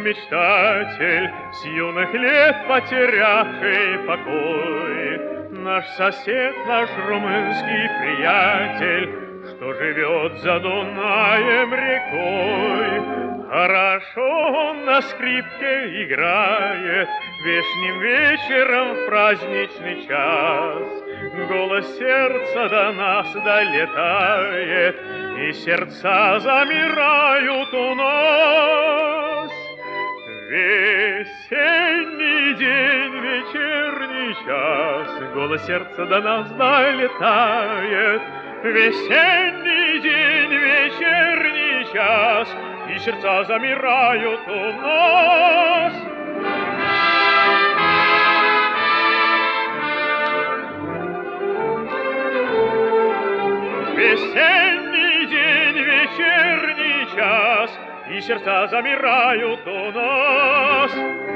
мечтатель, с юных лет потерявший покой. Наш сосед, наш румынский приятель, что живет за Дунаем рекой. Хорошо он на скрипке играет вешним вечером в праздничный час. Голос сердца до нас долетает, и сердца замирают у нас. Весенний день, вечерний час, голос сердца до нас долетает. Весенний день, вечерний час, и сердца замирают у нас. Весенний день, вечерний час, и сердца замирают у нас.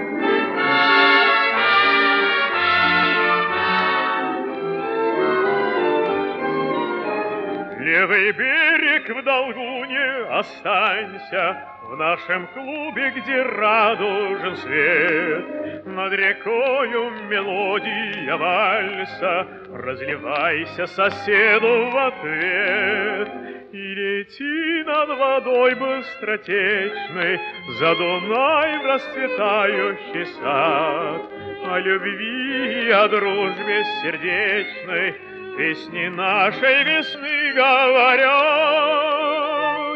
Левый берег в долгу не останься, в нашем клубе, где радужен свет. Над рекою мелодия вальса, разливайся соседу в ответ. И лети над водой быстротечной, за Дунай в расцветающий сад. О любви и о дружбе сердечной песни нашей весны говорят.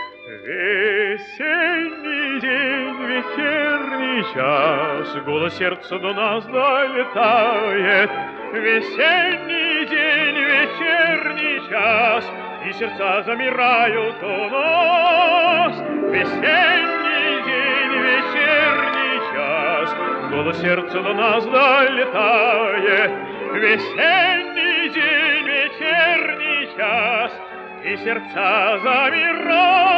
Весенний день, вечерний час, голос сердца до нас долетает. Весенний день, вечерний час, и сердца замирают у нас. Весенний день, вечерний час, голос сердца до нас долетает. Весенний день, вечерний час, и сердца замирают.